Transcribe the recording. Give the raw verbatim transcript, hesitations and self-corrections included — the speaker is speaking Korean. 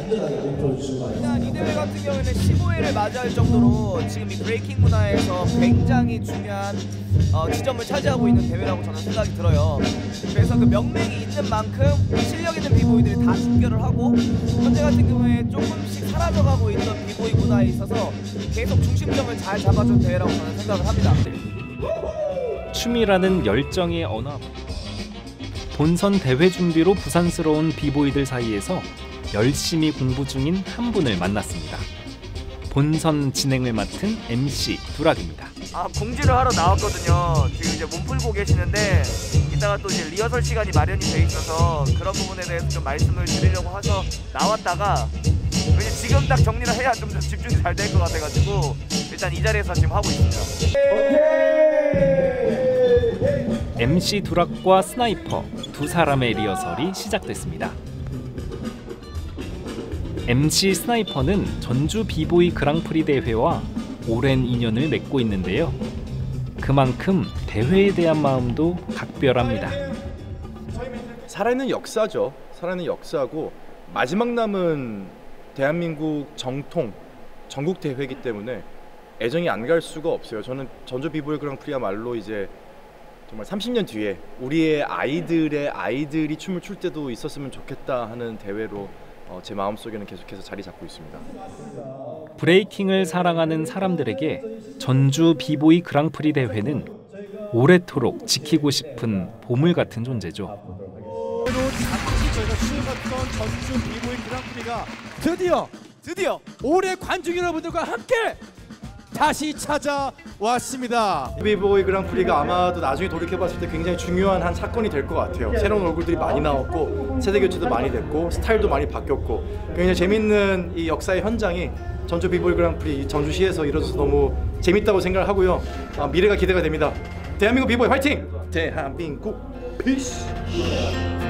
일단 이 대회 같은 경우에는 십오 회를 맞이할 정도로 지금 이 브레이킹 문화에서 굉장히 중요한 어, 지점을 차지하고 있는 대회라고 저는 생각이 들어요. 그래서 그 명맥이 있는 만큼 실력 있는 비보이들이 다 집결을 하고 현재 같은 경우에 조금씩 사라져가고 있던 비보이 문화에 있어서 계속 중심점을 잘 잡아준 대회라고 저는 생각을 합니다. 춤이라는 열정의 언어. 본선 대회 준비로 부산스러운 비보이들 사이에서 열심히 공부 중인 한 분을 만났습니다. 본선 진행을 맡은 엠씨 두락입니다. 아, 공지를 하러 나왔거든요. 지금 이제 몸 풀고 계시는데 이따가 또 이제 리허설 시간이 마련이 돼 있어서 그런 부분에 대해서 좀 말씀을 드리려고 해서 나왔다가 왜냐 지금 딱 정리를 해야 좀 더 집중이 잘 될 것 같아가지고 일단 이 자리에서 지금 하고 있습니다. 엠씨 두락과 스나이퍼 두 사람의 리허설이 시작됐습니다. 엠씨 스나이퍼는 전주 비보이 그랑프리 대회와 오랜 인연을 맺고 있는데요. 그만큼 대회에 대한 마음도 각별합니다. 살아있는 역사죠. 살아있는 역사고 마지막 남은 대한민국 정통 전국 대회이기 때문에 애정이 안 갈 수가 없어요. 저는 전주 비보이 그랑프리야말로 이제 정말 삼십 년 뒤에 우리의 아이들의 아이들이 춤을 출 때도 있었으면 좋겠다 하는 대회로 어, 제 마음속에는 계속해서 자리 잡고 있습니다. 브레이킹을 사랑하는 사람들에게 전주 비보이 그랑프리 대회는 오래도록 지키고 싶은 보물 같은 존재죠. 잠시 저희가 추억했던 전주 비보이 그랑프리가 드디어 드디어 올해 관중 여러분들과 함께 다시 찾아왔습니다. 비보이 그랑프리가 아마도 나중에 돌이켜봤을 때 굉장히 중요한 한 사건이 될 것 같아요. 새로운 얼굴들이 많이 나왔고 세대 교체도 많이 됐고 스타일도 많이 바뀌었고 굉장히 재밌는 이 역사의 현장이 전주 비보이 그랑프리 전주시에서 이뤄져서 너무 재밌다고 생각을 하고요. 아, 미래가 기대가 됩니다. 대한민국 비보이 화이팅! 대한민국 피스!